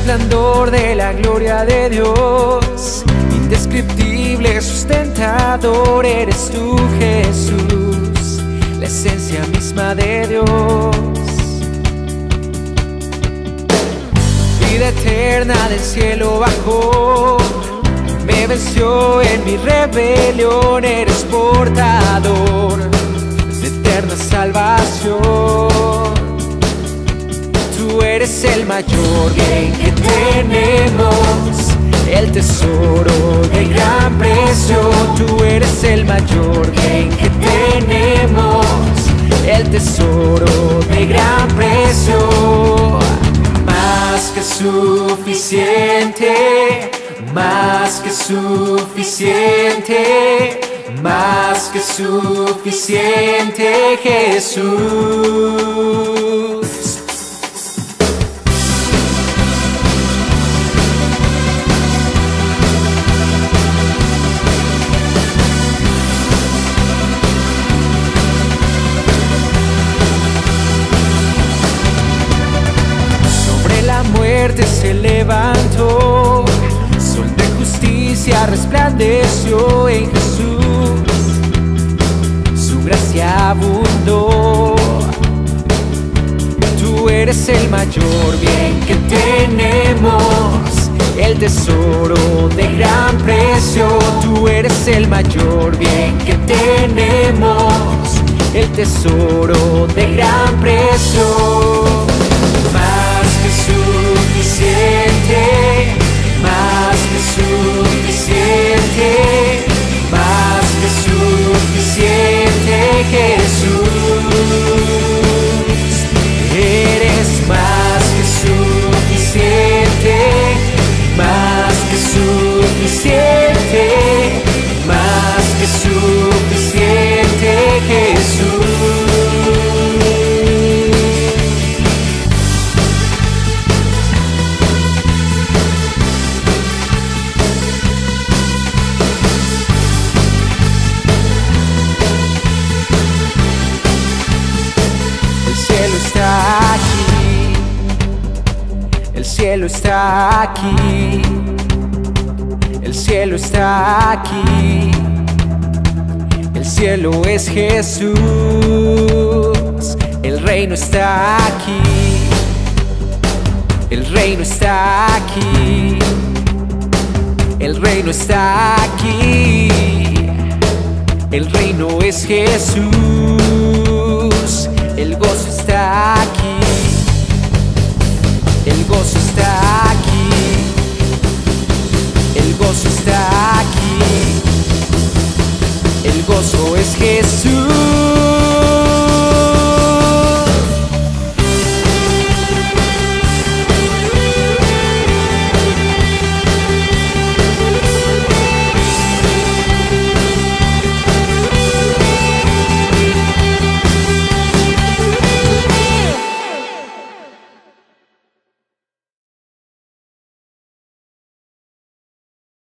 resplandor de la gloria de Dios, indescriptible, sustentador, eres tú, Jesús, la esencia misma de Dios. Vida eterna del cielo bajó, me venció en mi rebelión, eres portador de eterna salvación. Tú eres el mayor bien que tenemos, el tesoro de gran precio. Tú eres el mayor bien que tenemos, el tesoro de gran precio. Más que suficiente, más que suficiente, más que suficiente, Jesús. Se levantó, sol de justicia resplandeció en Jesús, su gracia abundó. Tú eres el mayor bien que tenemos, el tesoro de gran precio. Tú eres el mayor bien que tenemos, el tesoro de gran precio. Suficiente, más que suficiente, más que suficiente, Jesús. Eres más que suficiente, más que suficiente, más que suficiente, Jesús. El cielo está aquí, el cielo está aquí, el cielo es Jesús, el reino está aquí, el reino está aquí, el reino está aquí, el reino es Jesús, el gozo está aquí. El gozo está aquí, el gozo está aquí, el gozo es Jesús.